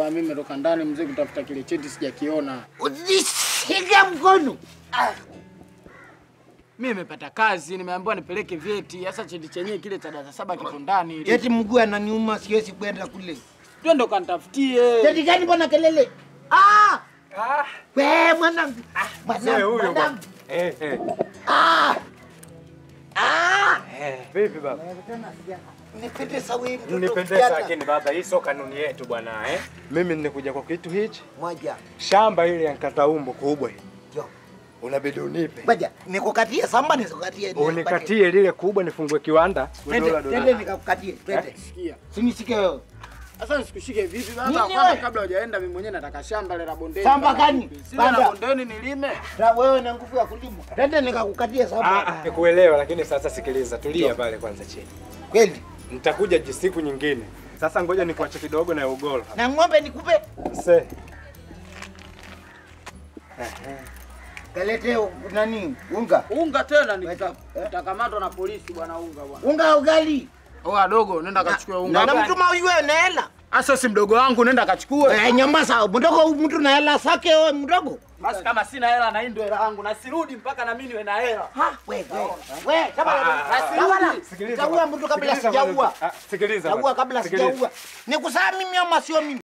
Sasa mimi nimetoka ndani mzee kutafuta kile cheti sijakiona. Usishike mkono. Mimi nimepata kazi, nimeambiwa nipeleke vyeti. Sasa cheti chenyewe kile cha darasa 7 kipo ndani. Cheti mguu ananiuma siwezi kwenda kule. Twende kanitafutie. Cheti gani bwana kelele? Wewe mwanangu. Huyo. Vipi baba? Nipendeza wewe mtoto. Nipendeza lakini baba, hii sio kanuni yetu bwana Mimi nimekuja kwa kitu hichi. Moja. Shamba ile ya Nkataumbo kubwa hii. Jo. Unabidi unipe. Moja. Nikukatie samba nikukatie. Unikatie lile kubwa nifungue kiwanda. Twende nikakukatie. Twende. Sikia. Sinishike wewe. Sasa nisikushike vipi baba? Kwanza kabla hujaenda mimi mwenyewe nataka shamba ile la bondeni. Shamba gani? Sina la bondeni nilime. Wewe na nguvu ya kulima. Twende nikakukatie samba. Nikuelewa lakini sasa sikiliza, tulia pale kwanza chini. Kweli? Nitakuja siku nyingine. Sasa ngoja nikuache kidogo na ugoro. Na ng'ombe nikupe? Se. Kalete nani? Unga. Unga tena nitakamatwa na polisi bwana unga bwana. Unga ugali. Dogo nenda kachukue unga. Na mtu yule na hela. Asa si mdogo wangu nenda kachukue. Nyamaza, mdogo mtu na hela zake wewe mdogo. Basi kama sina hela na hii ndio hela yangu na sirudi mpaka na mimi niwe na hela. Wewe kama sikiliza. Mtu kabla sijaua. Sikiliza. Kabla sijaua. Nikusaa mimi ama sio mimi?